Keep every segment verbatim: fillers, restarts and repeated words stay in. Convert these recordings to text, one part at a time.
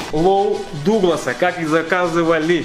лоу Дугласа, как и заказывали.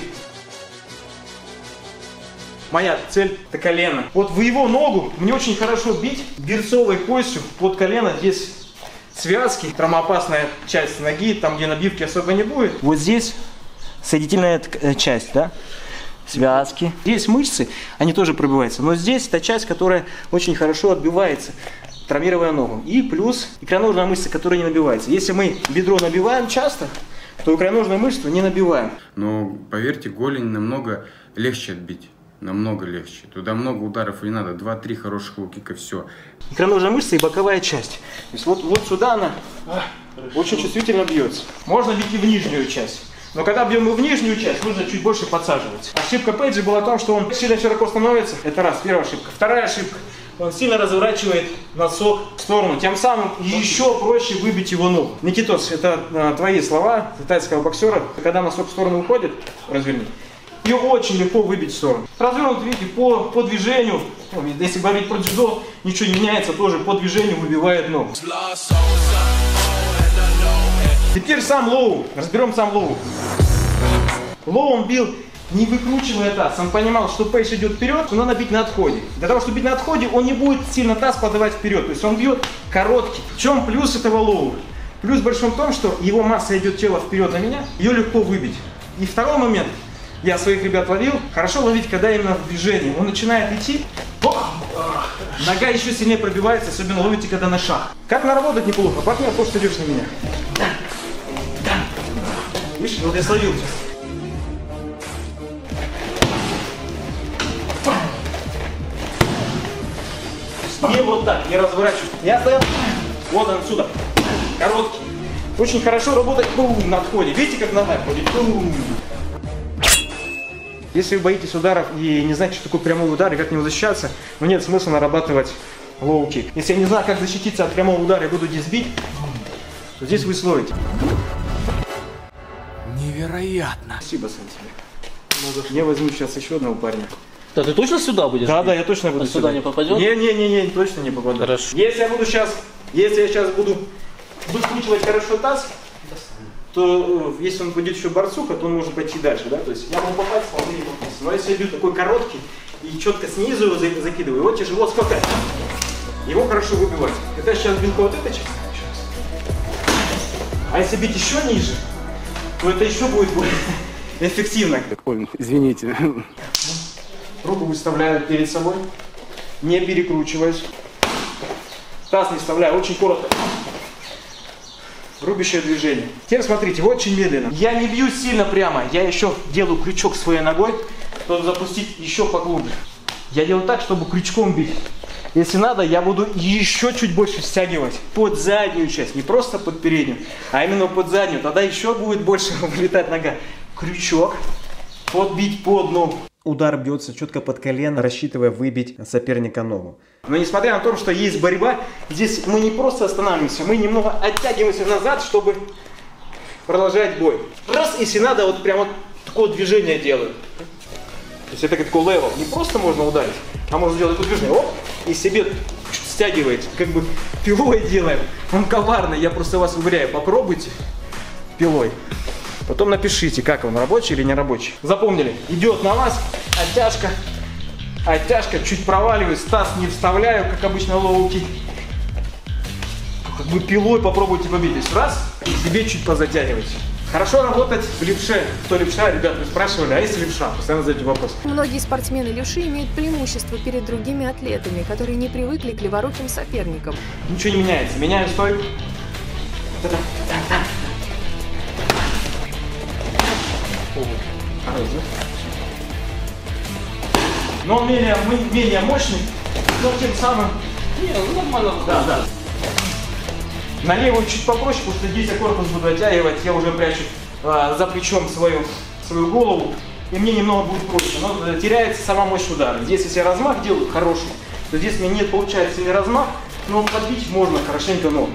Моя цель – это колено. Вот в его ногу мне очень хорошо бить берцовой костью под колено. Здесь связки, травмоопасная часть ноги, там где набивки особо не будет. Вот здесь соединительная часть, да? Связки. Здесь мышцы, они тоже пробиваются. Но здесь та часть, которая очень хорошо отбивается, травмируя ногу. И плюс икроножная мышца, которая не набивается. Если мы бедро набиваем часто, то икроножную мышцу не набиваем. Но поверьте, голень намного легче отбить. Намного легче. Туда много ударов не надо. два-три хороших лоу-кика, все. Икроножная мышца и боковая часть. То есть вот, вот сюда она очень чувствительно бьется. Можно бить и в нижнюю часть. Но когда бьем и в нижнюю часть, нужно чуть больше подсаживать. Ошибка Пейджа была в том, что он сильно широко становится. Это раз, первая ошибка. Вторая ошибка. Он сильно разворачивает носок в сторону. Тем самым еще проще выбить его ногу. Никитос, это а, твои слова китайского боксера. Когда носок в сторону уходит, разверни. Ее очень легко выбить в сторону. Развернут, видите, по, по движению, если говорить про дзюдо, ничего не меняется, тоже по движению выбивает ногу. Теперь сам лоу. Разберем сам лоу. Лоу он бил, не выкручивая таз. Он понимал, что Пейдж идет вперед, но надо бить на отходе. Для того, чтобы бить на отходе, он не будет сильно таз подавать вперед. То есть он бьет короткий. В чем плюс этого лоу? Плюс большой в том, что его масса идет тело вперед на меня, ее легко выбить. И второй момент. Я своих ребят ловил. Хорошо ловить, когда именно в движении. Он начинает идти, ох, нога еще сильнее пробивается, особенно ловите, когда на шаг. Как наработать неплохо? Партнер, то, что идешь на меня. Видишь, вот я словил сейчас. Не вот так, не разворачиваю. Я стоял, вот он отсюда, короткий. Очень хорошо работать бум, на отходе. Видите, как нога ходит? Бум. Если вы боитесь ударов и не знаете, что такое прямой удар и как к нему защищаться, ну нет смысла нарабатывать лоу-кик. Если я не знаю, как защититься от прямого удара и буду здесь бить, то здесь вы словите. Невероятно. Спасибо, сын, тебе. Я возьму сейчас еще одного парня. Да, ты точно сюда будешь? Да, да, я точно буду а сюда. сюда не попадет? Не-не-не, точно не попадет. Хорошо. Если я буду сейчас, если я сейчас буду выкручивать хорошо таз, то если он будет еще борцуха, то он может пойти дальше, да? То есть я могу попасть, могу не попасть. Но если я бью такой короткий и четко снизу его закидываю, его тяжело сколько? Его хорошо выбивать. Когда я сейчас бил вот этой части, а если бить еще ниже, то это еще будет более эффективно. Ой, извините. Руку выставляю перед собой, не перекручиваюсь. Таз не вставляю, очень коротко. Рубящее движение. Теперь смотрите, очень медленно. Я не бью сильно прямо, я еще делаю крючок своей ногой, чтобы запустить еще поглубже. Я делаю так, чтобы крючком бить. Если надо, я буду еще чуть больше стягивать под заднюю часть. Не просто под переднюю, а именно под заднюю. Тогда еще будет больше вылетать нога. Крючок, подбить под ногу. Удар бьется четко под колено, рассчитывая выбить соперника ногу. Но несмотря на то, что есть борьба, здесь мы не просто останавливаемся, мы немного оттягиваемся назад, чтобы продолжать бой. Раз, если надо, вот прям вот такое движение делаю. То есть это как такой левел. Не просто можно ударить, а можно сделать такое движение. Оп, и себе стягиваете. Как бы пилой делаем. Он коварный, я просто вас уверяю. Попробуйте пилой. Потом напишите, как он, рабочий или не рабочий. Запомнили, идет на вас, оттяжка, оттяжка, чуть проваливаюсь, таз не вставляю, как обычно лоу-кик. Как бы пилой попробуйте побить. Раз, и себе чуть позатягивайте. Хорошо работать в левше. Кто левша, ребят, вы спрашивали, а есть левша? Постоянно задаете вопрос. Многие спортсмены левши имеют преимущество перед другими атлетами, которые не привыкли к леворуким соперникам. Ничего не меняется. Меняю стойку. Но он менее, менее мощный, но тем самым... Не, ну нормально. Да, да. На левую чуть попроще, потому что здесь я корпус буду оттягивать, я уже прячу э, за плечом свою, свою голову, и мне немного будет проще. Но э, теряется сама мощь удара. Здесь, если я размах делаю хороший, то здесь мне не получается не размах, но подбить можно хорошенько ногу.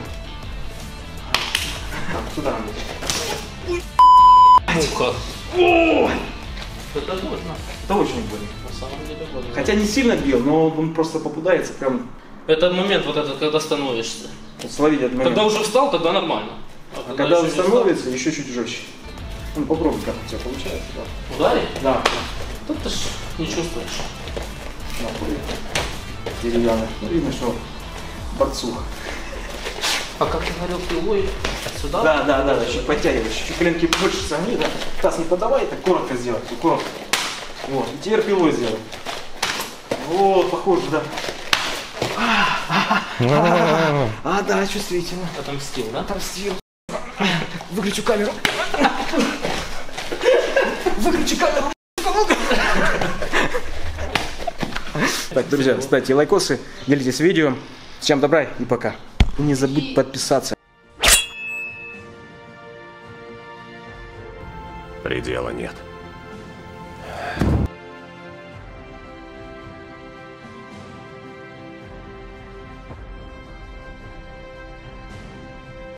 Так, сюда надо. Муха. О! Это больно. Это очень больно. На самом деле больно. Хотя не сильно бил, но он просто попадается прям. Это момент вот этот, когда становишься. Вот словить этот момент. Когда уже встал, тогда нормально. А, а когда он еще становится, еще чуть жестче. Ну, попробуй, как у тебя получается, да. Ударить? Да. Тут ты ж не чувствуешь. Нахуй. Деревянный. Ну, видно, что борцуха. А как ты говорил, пилой сюда? Да, да, да, да, чуть подтягиваешь, чуть коленки больше согни, да. Таз не подавай, так коротко сделать, коротко. Вот, и теперь пилой сделай. Вот, похоже, да. А, да, чувствительно. Отомстил, да? Отомстил. Выключу камеру. Выключи камеру. Так, друзья, ставьте лайкосы, делитесь видео. Всем добра и пока. И не забудь подписаться. Предела нет.